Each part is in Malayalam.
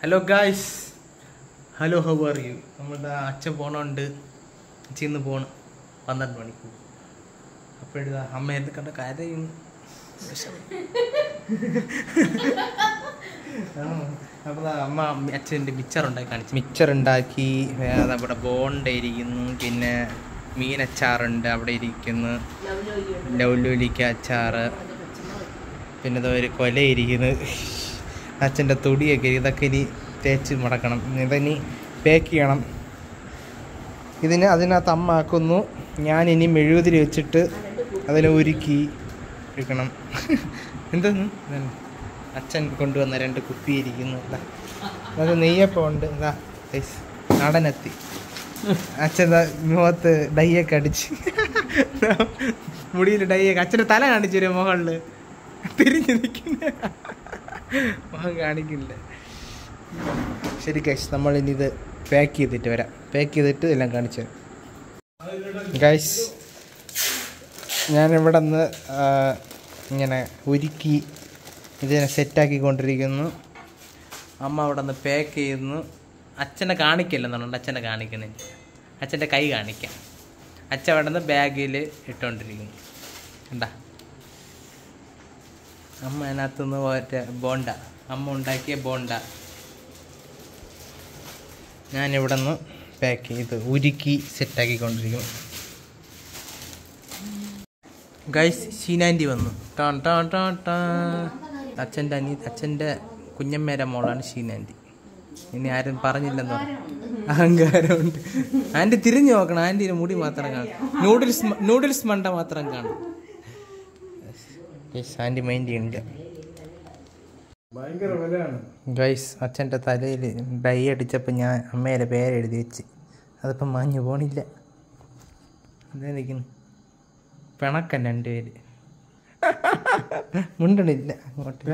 Hello guys. Hello, how are you? നമ്മുടെ അച്ഛൻ പോണുണ്ട്. അച്ഛന്ന് പോണ് 12 മണിക്ക്. അപ്പോഴാ അമ്മ എന്ത് കണ്ട കാര്യം അപ്പോൾ അമ്മ അച്ഛൻ്റെ മിച്ചർ ഉണ്ടാക്കി കാണിച്ചു. മിച്ചർ ഉണ്ടാക്കി അവിടെ ബോണ്ട ഇരിക്കുന്നു, പിന്നെ മീനച്ചാറുണ്ട് അവിടെ ഇരിക്കുന്നു, ലൗലൂലിക്ക അച്ചാറ്, പിന്നെ ഒരു കൊല ഇരിക്കുന്നു, അച്ഛൻ്റെ തുടിയൊക്കെ ഇതൊക്കെ ഇനി തേച്ച് മടക്കണം, ഇതിനി പാക്ക് ചെയ്യണം. അതിനകത്ത് അമ്മ ആക്കുന്നു, ഞാനിനി മെഴുകുതിരി വെച്ചിട്ട് അതിനെ ഉരുക്കി എടുക്കണം. എന്തെന്ന് അച്ഛൻ കൊണ്ടുവന്ന 2 കുപ്പി ഇരിക്കുന്നു. അത് നെയ്യപ്പം ഉണ്ട്, ഇതാ നടനെത്തി. അച്ഛൻ മുഖത്ത് ഡൈയൊക്കെ അടിച്ച്, മുടിയിൽ ഡൈയൊക്കെ, അച്ഛൻ്റെ തല കാണിച്ചു തരും, മുകളിൽ തിരിഞ്ഞ് നിൽക്കുന്ന മുഖം കാണിക്കില്ല. ശരി ഗൈസ്, നമ്മളിനി ഇത് പാക്ക് ചെയ്തിട്ട് വരാം. പാക്ക് ചെയ്തിട്ട് എല്ലാം കാണിച്ചു തരാം. ഗൈസ്, ഞാനിവിടെ നിന്ന് ഇങ്ങനെ ഉരുക്കി ഇതിനെ സെറ്റാക്കിക്കൊണ്ടിരിക്കുന്നു. അമ്മ അവിടെ നിന്ന് പാക്ക് ചെയ്യുന്നു. അച്ഛനെ കാണിക്കില്ലെന്നുണ്ട്, അച്ഛനെ കാണിക്കുന്നില്ല, അച്ഛൻ്റെ കൈ കാണിക്കാം. അച്ഛൻ അവിടെ നിന്ന് ബാഗിൽ ഇട്ടുകൊണ്ടിരിക്കുന്നു. കണ്ടാ, അമ്മ അതിനകത്തുനിന്ന് പോയിട്ട് ബോണ്ട, അമ്മ ഉണ്ടാക്കിയ ബോണ്ട ഞാനിവിടെ നിന്ന് പാക്ക് ചെയ്ത് ഉരുക്കി സെറ്റാക്കിക്കൊണ്ടിരിക്കുന്നു. ഗൈസ്, ഷീനാൻറ്റി വന്നു. ടാൻ ടാൻ ടാൻ ടാൻ. അച്ഛൻ്റെ കുഞ്ഞമ്മേരെ മോളാണ് ഷീനാൻറ്റി. ഇനി ആരും പറഞ്ഞില്ലെന്ന് പറഞ്ഞു, അഹങ്കാരമുണ്ട്. ആൻറ്റി തിരിഞ്ഞു നോക്കണം, ആൻറ്റിയുടെ മുടി മാത്രം കാണും, നൂഡിൽസ് മണ്ട മാത്രം കാണും. ആൻറ്റി മൈൻഡ് ചെയ്യുന്നില്ല. ഗൈസ്, അച്ഛൻ്റെ തലയിൽ ഡൈ അടിച്ചപ്പോൾ ഞാൻ അമ്മയുടെ പേരെഴുതി വെച്ച്, അതിപ്പം മാഞ്ഞു പോണില്ല. എന്തായിരിക്കുന്നു പിണക്കൻ 2 പേര്, മുണ്ടണില്ല അങ്ങോട്ട്.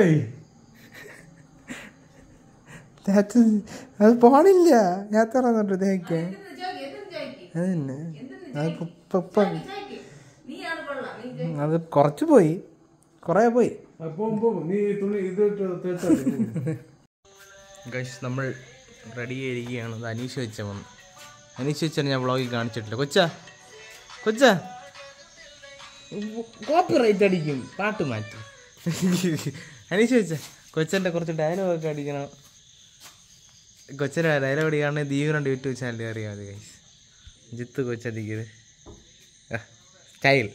അത് പോണില്ല, ഞാൻ തുറന്നോട്ട് തേക്കാൻ. അതന്നെ, അത് കുറച്ച് പോയി, കുറേ പോയി. ഗൈസ്, നമ്മൾ റെഡി ആയിരിക്കുകയാണ്. അത് അനീഷ് വെച്ച വന്നു. അനീഷ് വെച്ചാണ് ഞാൻ വ്ളോഗിൽ കാണിച്ചിട്ടില്ല. കൊച്ചാ കോപ്പിറൈറ്റ് അടിക്കും, പാട്ട് മാറ്റി. അനീഷ് വെച്ച കൊച്ചൻ്റെ കുറച്ച് ഡയലോഗൊക്കെ അടിക്കണം. കൊച്ചൻ്റെ ഡയലോഗ് അടിക്കുകയാണെങ്കിൽ ദീപുരണ്ട് യൂട്യൂബ് ചാനലിൽ അറിയാം. മതി ഗൈസ്, ജിത്ത് കൊച്ചടിക്കത് സ്റ്റൈൽ.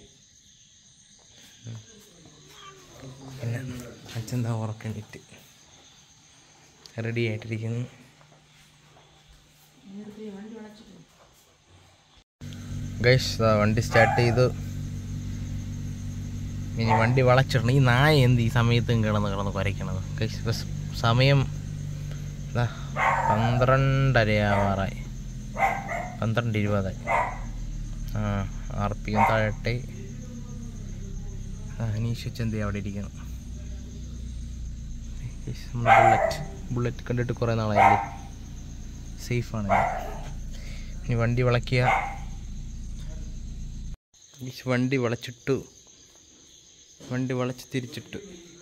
പിന്നെ അച്ഛൻ ഉറക്കണ്ടിട്ട് റെഡി ആയിട്ടിരിക്കുന്നു. ഗൈസ്, വണ്ടി സ്റ്റാർട്ട് ചെയ്തു. ഇനി വണ്ടി വളച്ചിടണം. ഈ നായ എന്ത് ഈ സമയത്തും കിടന്ന് കുരയ്ക്കണത്. ഗൈസ്, ഇപ്പം സമയം 12:30 ആവാറായി, 12:20. RPM താഴട്ടെ. അനീഷ് ചന്തി അവിടെ ഇരിക്കണം. നമ്മുടെ ബുള്ളറ്റ് കണ്ടിട്ട് കുറേ നാളായില്ലേ, സേഫാണ്. ഇനി വണ്ടി വളയ്ക്കുക. വണ്ടി വളച്ചിട്ടു, വണ്ടി വളച്ച് തിരിച്ചിട്ടു.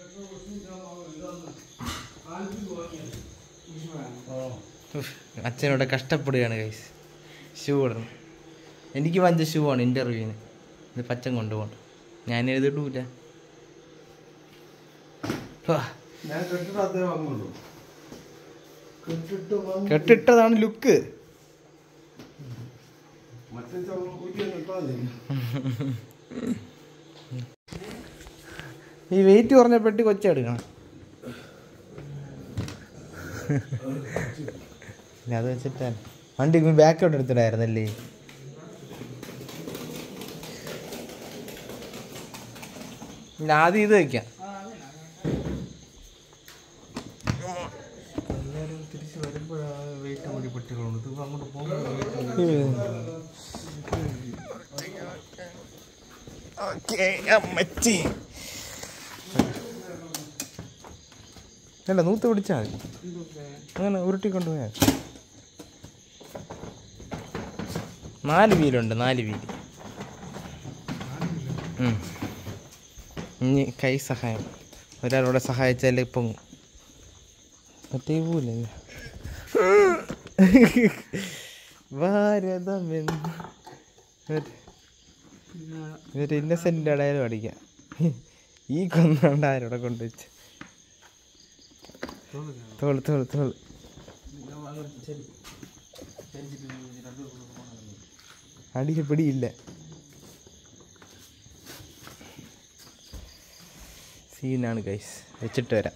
അച്ഛനോടെ കഷ്ടപ്പെടുകയാണ് ഗൈസ്. ഷൂ ഇടണം. എനിക്ക് വഞ്ച ഷൂ ആണ് ഇൻ്റർവ്യൂവിന്. ഇത് പച്ചൻ കൊണ്ടുപോകണം. ഞാൻ എഴുതിയിട്ടില്ല. കെട്ടിട്ടതാണ് ലുക്ക്. ഈ വെയിറ്റ് കുറഞ്ഞ പെട്ടി കൊച്ചെടുക്കണം. അത് വെച്ചിട്ടാണ് വണ്ടി ബാക്കോട്ട് എടുത്തിട്ടായിരുന്നല്ലേ. ആദ്യം ഇത് വയ്ക്കാം. എല്ലാവരും തിരിച്ച് വരുമ്പോഴാണ് വെയിറ്റ് കൂടി പെട്ടികളുണ്ട്. ഇത് അങ്ങോട്ട് പോകുമ്പോൾ അല്ല, നൂത്ത് പിടിച്ചാൽ മതി. അങ്ങനെ ഉരുട്ടിക്കൊണ്ടുപോയാൽ 4 വീലുണ്ട്, 4 വീല്. ഇനി കൈ സഹായം ഒരാളോടെ സഹായിച്ചാൽ ഇപ്പം മറ്റേ പോലല്ലേ ഭാരതമെന്ന് ഒരു ഇന്നസെൻ്റ് ആയാലും അടിക്കാം. ഈ കൊന്നാണ്ട് ആരോടെ കൊണ്ടുവച്ച് തോള് തോള് തോള് അടിക്ക് പിടിയില്ല. സീനാണ് ഗൈസ്. വെച്ചിട്ട് വരാം.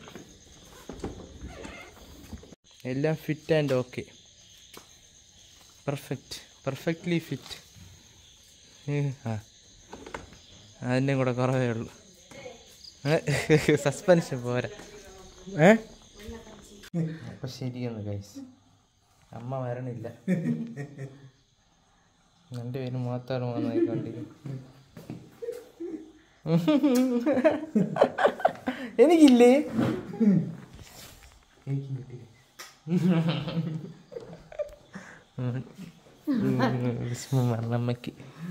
എല്ലാം fit and okay. Perfectly fit. ആ അതിൻ്റെ കൂടെ കുറവേ ഉള്ളൂ. സസ്പെൻഷൻ പോരാ. അപ്പം ശരിയെന്ന് ഗൈസ്. അമ്മ വരണില്ല. രണ്ടുപേരും മാത്രം വന്നായി കണ്ടില്ല. എനിക്കില്ലേ അമ്മക്ക്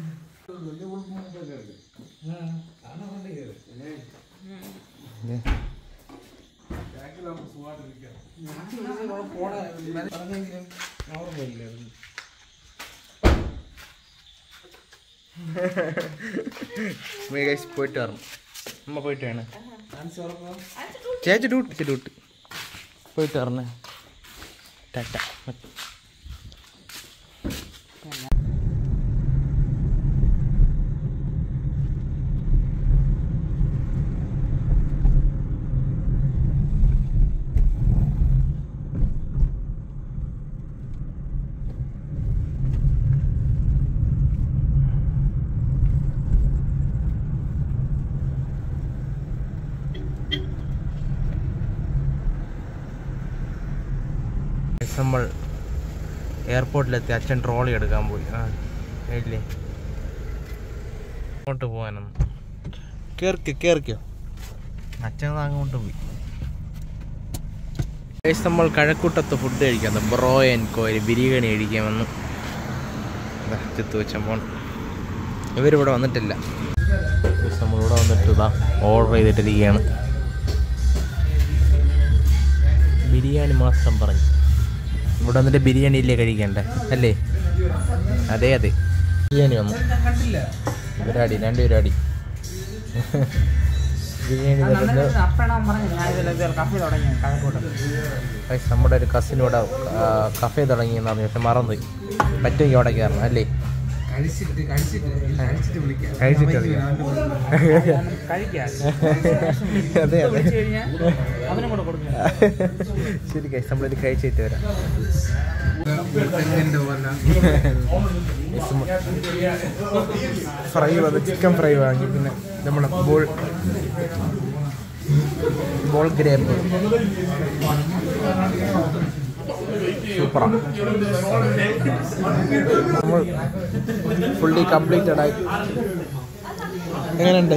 പോയിട്ട് വരണം. അമ്മ പോയിട്ട് വേണം. ചേച്ചി ഡ്യൂട്ടി പോയിട്ട് വരണേ. ടാറ്റ. നമ്മൾ എയർപോർട്ടിലെത്തി. അച്ഛൻ ട്രോളി എടുക്കാൻ പോയി. ഇല്ലേ അങ്ങോട്ട് പോകാനൊന്നും കേറിക്കോ. അച്ഛൻ അങ്ങോട്ട് പോയി. നമ്മൾ കഴക്കൂട്ടത്ത് ഫുഡ് കഴിക്കാം. ബ്രോ ആൻഡ് കോയിൽ ബിരിയാണി കഴിക്കാമെന്ന് ചെത്ത് വെച്ചാൽ പോകണം. ഇവരിവിടെ വന്നിട്ടില്ല. നമ്മളിവിടെ വന്നിട്ട് ഇതാ ഓർഡർ ചെയ്തിട്ടിരിക്കുകയാണ്. ബിരിയാണി മാത്രം പറഞ്ഞു. ഇവിടെ വന്നിട്ട് ബിരിയാണി ഇല്ലേ കഴിക്കണ്ടേ അല്ലേ? അതെ ബിരിയാണി വന്നു. ഇവരടി രണ്ടുപേരടി ബിരിയാണി. നമ്മുടെ ഒരു കസിനോടെ കഫേ തുടങ്ങിയെന്ന് പറഞ്ഞു. പക്ഷെ മറന്നു. പറ്റുമെങ്കിൽ അവിടെ കയറണം അല്ലേ? അതെ ശരി ഗൈസ്, നമ്മളിത് കഴിച്ചിട്ട് വരാം. ഫ്രൈ വന്ന് ചിക്കൻ ഫ്രൈ വാങ്ങി. പിന്നെ നമ്മളെ ബോൾ ഗ്രേപ്പ് സൂപ്പറാണ്. നമ്മൾ ഫുള്ളി കംപ്ലീറ്റഡ് ആയി. എങ്ങനെയുണ്ട്?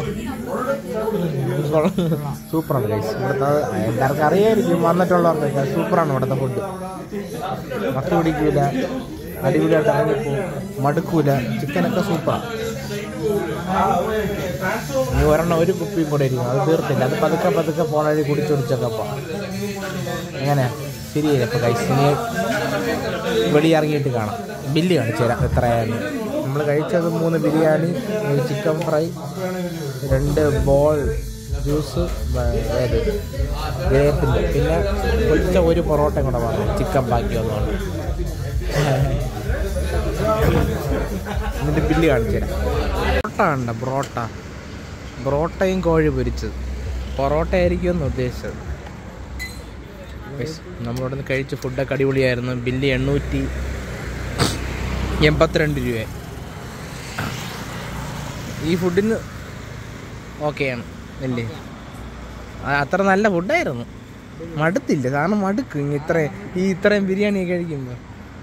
സൂപ്പറാണ് ഗൈസ്. ഇവിടുത്തെ എല്ലാവർക്കും അറിയായിരിക്കും, വന്നിട്ടുള്ളവർക്കൊക്കെ സൂപ്പറാണ് ഇവിടുത്തെ ഫുഡ്. മക്ക പിടിക്കൂല, അടിപൊളിയായിട്ട് ഇറങ്ങിപ്പോവും, മടുക്കൂല. ചിക്കനൊക്കെ സൂപ്പറാണ്. ഇനി ഒരെണ്ണം ഒരു കുപ്പിയും കൂടെ ഇരിക്കും, അത് തീർത്തില്ല. അത് പതുക്കെ പോണ വഴി കുടിച്ചൊടിച്ചൊക്കെ പോവാം. എങ്ങനെയാ? ശരിയല്ല. ഇപ്പോൾ ഗൈസ് ഇനി വെളിയിറങ്ങിയിട്ട് കാണാം. ബില്ല് കാണിച്ചു തരാം എത്രയായിരുന്നു. നമ്മൾ കഴിച്ചത് 3 biryani, chicken fry, 2 bowl juice, ഗ്രേപ്പിൻ്റെ, പിന്നെ കൊച്ച ഒരു പൊറോട്ടയും കൂടെ വാങ്ങി. ചിക്കൻ ബാക്കി വന്നുകൊണ്ട് ഇതിൻ്റെ ബില്ല് കാണിച്ചു തരാം. പൊറോട്ട കണ്ട പൊറോട്ടയും കോഴി പൊരിച്ചത്. പൊറോട്ട ആയിരിക്കുമെന്ന് ഉദ്ദേശിച്ചത്. നമ്മളിവിടെ നിന്ന് കഴിച്ച ഫുഡൊക്കെ അടിപൊളിയായിരുന്നു. ബില്ല് 882 രൂപ. ഈ ഫുഡിന് ഓക്കെയാണ് അല്ലേ? അത്ര നല്ല ഫുഡായിരുന്നു. മടുത്തില്ല. കാരണം മടുക്കും ഇത്രയും ബിരിയാണി കഴിക്കുമ്പോൾ.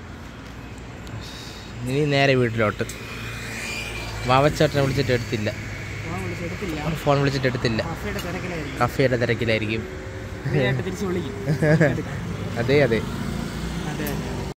ഇനി നേരെ വീട്ടിലോട്ട്. വാവച്ചേട്ടനെ വിളിച്ചിട്ട് എടുത്തില്ല. ഫോൺ വിളിച്ചിട്ട് എടുത്തില്ല. കഫേയുടെ തിരക്കിലായിരിക്കും. അതെ